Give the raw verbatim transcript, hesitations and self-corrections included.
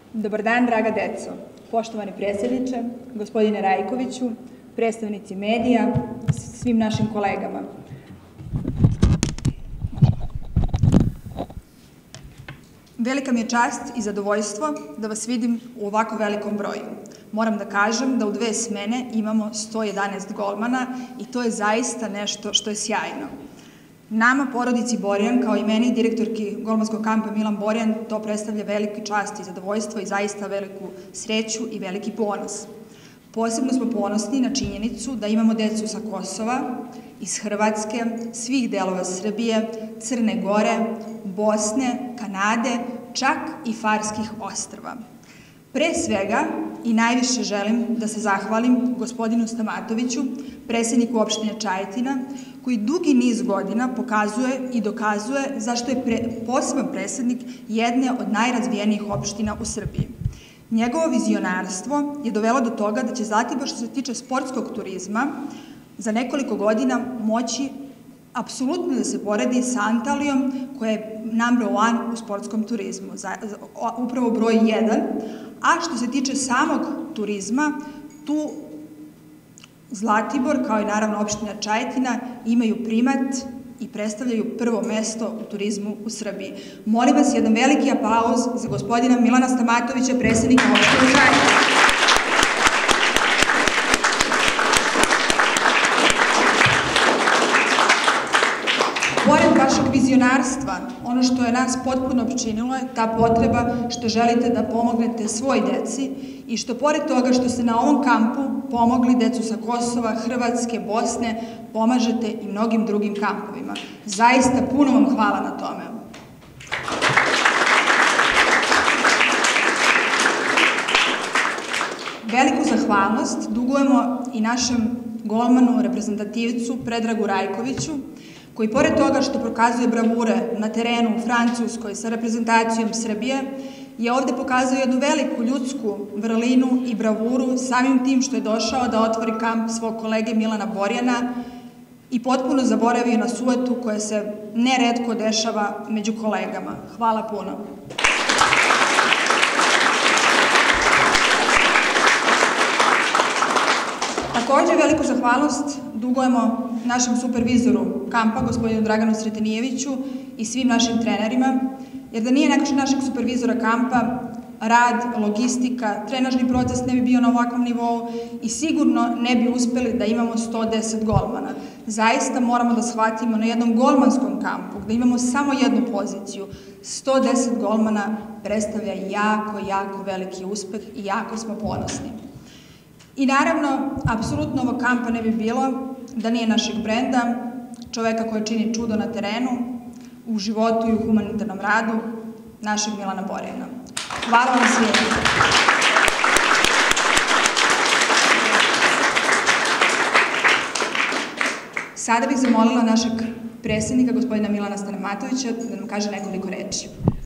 Dobar dan, draga deco. Poštovani predsjedniče, gospodine Rajkoviću, predstavnici medija, svim našim kolegama. Velika mi je čast i zadovoljstvo da vas vidim u ovako velikom broju. Moram da kažem da u dve smene imamo sto jedanaest golmana i to je zaista nešto što je sjajno. Nama, porodici Borjan, kao i meni, direktorki golmanskog kampa Milan Borjan, to predstavlja veliki čast i zadovoljstvo i zaista veliku sreću i veliki ponos. Posebno smo ponosni na činjenicu da imamo decu sa Kosova, iz Hrvatske, svih delova Srbije, Crne Gore, Bosne, Kanade, čak i Farskih ostrva. Pre svega i najviše želim da se zahvalim gospodinu Stamatoviću, predsjedniku opštine Čajetina, koji dugi niz godina pokazuje i dokazuje zašto je poseban predsjednik jedne od najrazvijenijih opština u Srbiji. Njegovo vizionarstvo je dovelo do toga da će Zlatibor, što se tiče sportskog turizma, za nekoliko godina moći apsolutno da se poredi sa Antalijom, koja je number one u sportskom turizmu, upravo broj jedan, a što se tiče samog turizma, tu Zlatibor, kao i naravno opština Čajetina, imaju primat i predstavljaju prvo mesto u turizmu u Srbiji. Molim vas jedan veliki aplauz za gospodina Milana Stamatovića, predsjednika opštine Čajetina. Pored vašeg vizionarstva, ono što je nas potpuno opčinilo je ta potreba što želite da pomognete svoj deci i što pored toga što ste na ovom kampu pomogli decu sa Kosova, Hrvatske, Bosne, pomažete i mnogim drugim kampovima. Zaista puno vam hvala na tome. Veliku zahvalnost dugujemo i našem golmanu, reprezentativcu Predragu Rajkoviću, koji pored toga što prokazuje bravure na terenu u Francuskoj sa reprezentacijom Srbije, je ovde pokazao jednu veliku ljudsku vrlinu i bravuru samim tim što je došao da otvori kamp svog kolege Milana Borjana i potpuno zaboravio na sujetu koja se neretko dešava među kolegama. Hvala puno. Takođe, veliku zahvalnost dugujemo našem supervizoru kampa, gospodinu Draganu Sretenijeviću i svim našim trenerima, jer da nije našeg supervizora kampa, rad, logistika, trenažni proces ne bi bio na ovakvom nivou i sigurno ne bi uspeli da imamo sto deset golmana. Zaista moramo da shvatimo na jednom golmanskom kampu, gde imamo samo jednu poziciju, sto deset golmana predstavlja jako, jako veliki uspeh i jako smo ponosni. I naravno, apsolutno ovog kampa ne bi bilo da nije našeg brenda, čoveka koji čini čudo na terenu, u životu i u humanitarnom radu, našeg Milana Borjana. Hvala vam svima. Sada bih zamolila našeg predsjednika, gospodina Milana Stamatovića, da nam kaže nekoliko reči.